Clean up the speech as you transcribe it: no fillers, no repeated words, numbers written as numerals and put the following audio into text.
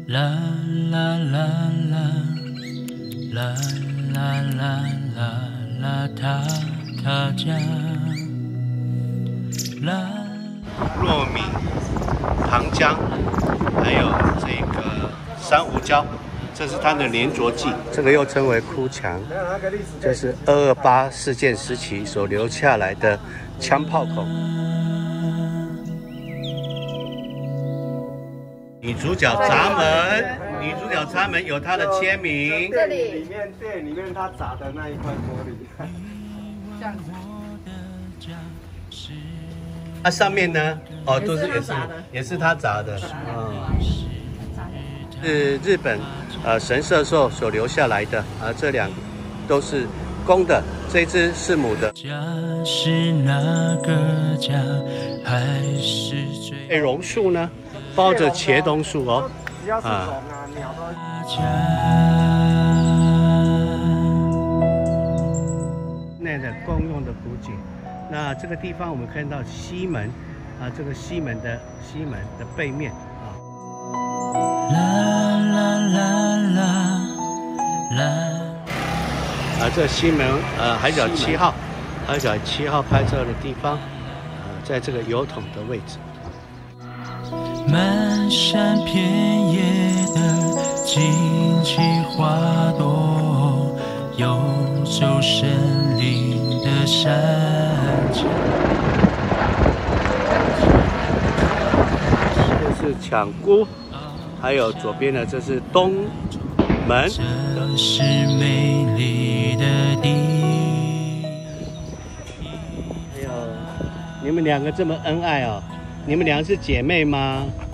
啦啦啦啦啦啦啦啦啦，他家啦。 糯米、糖浆，还有这个珊瑚礁，这是它的粘着剂。这个又称为哭墙，这是228事件时期所留下来的枪炮孔。女主角闸门有她的签名。 这里店里面他砸的那一块玻璃，这样子。 它上面呢，哦，都是也是他砸的，是日本神社兽所留下来的这两个都是公的，这一只是母的。 家是哪个家？还是最榕树呢，包着茄冬树哦， 只要是虫啊鸟都。 内的共用的古井。那这个地方我们看到西门这个西门的背面这西门海角7号拍照的地方在这个油桶的位置。 漫山遍野的荆棘花朵，游走森林的山脚。 这是抢姑，还有左边的这是东门。 这是美丽的地。 还有你们两个这么恩爱哦，你们两个是姐妹吗？